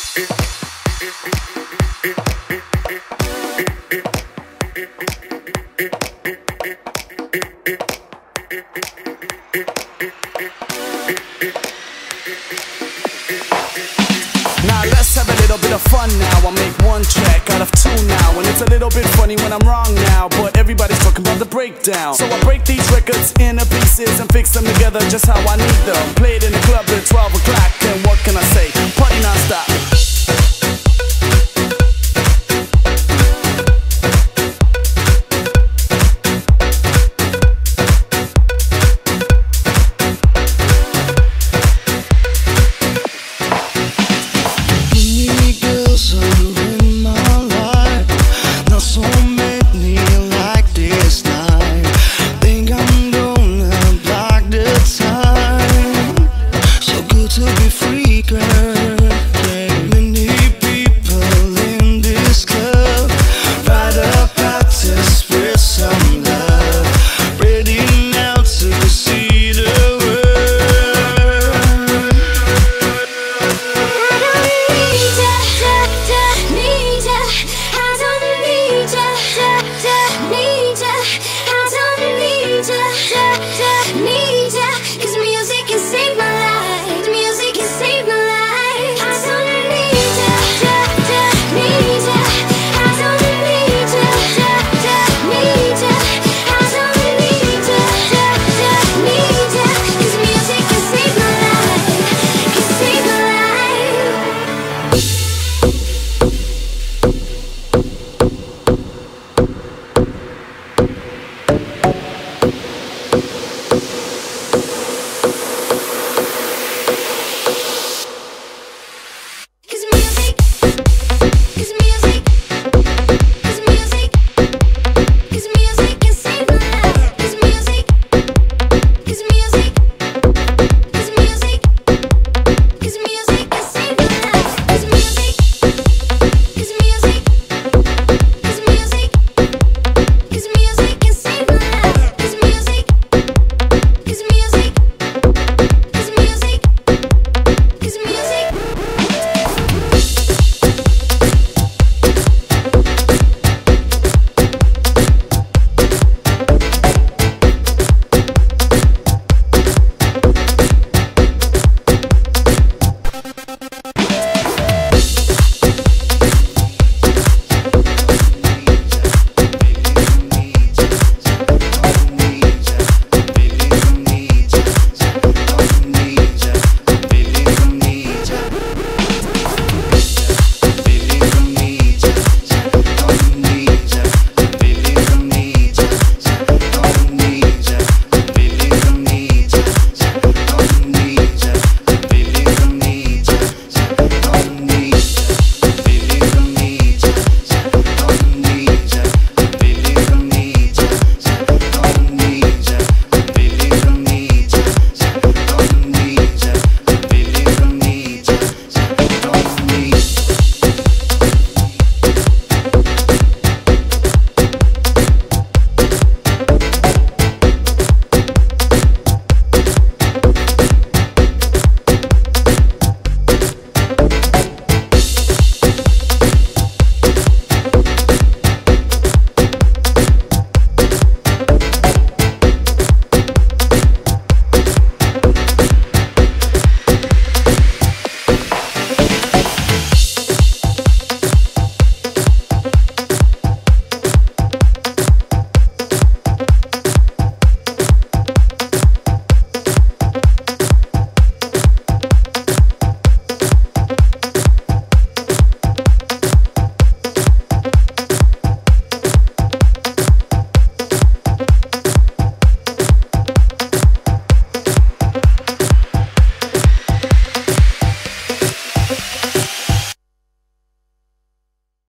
Now let's have a little bit of fun now. I'll make one track out of two now, and it's a little bit funny when I'm wrong now, but everybody's talking about the breakdown. So I break these records into pieces and fix them together just how I need them. Play it in the club at 12 o'clock, and what can I say? Party non-stop.